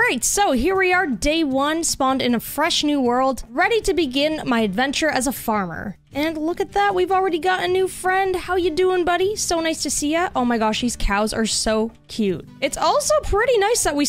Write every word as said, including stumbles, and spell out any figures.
Alright, so here we are, day one, spawned in a fresh new world, ready to begin my adventure as a farmer. And look at that, we've already got a new friend. How you doing, buddy? So nice to see ya. Oh my gosh, these cows are so cute. It's also pretty nice that we